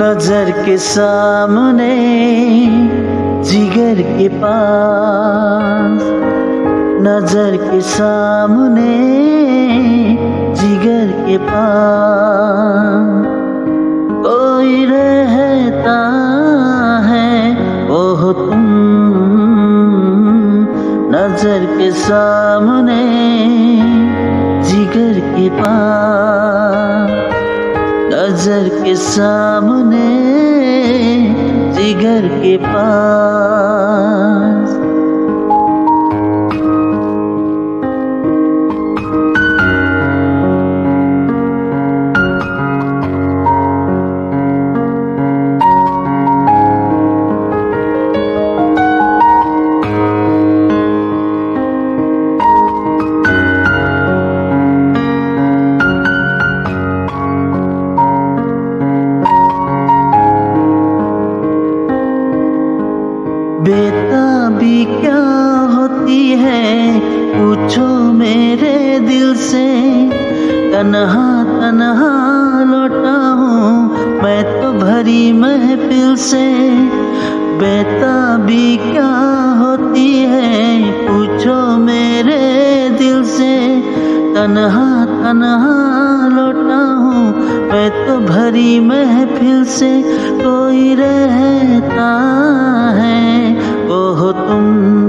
नजर के सामने जिगर के पास, नजर के सामने जिगर के पास कोई रहता है वो हो तुम। नजर के सामने जिगर के पास, नजर के सामने जिगर के पास। बेताबी क्या होती है पूछो मेरे दिल से, तन्हा तन्हा लौटा हूँ मैं तो भरी महफिल से। बेताबी क्या होती है पूछो मेरे दिल से, तन्हा तन्हा लौटा हूँ मैं तो भरी महफिल से। कोई रहता है वो हो तुम,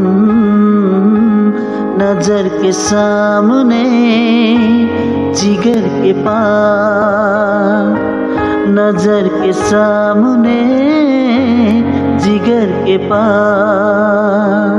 नजर के सामने जिगर के पास, नजर के सामने जिगर के पास।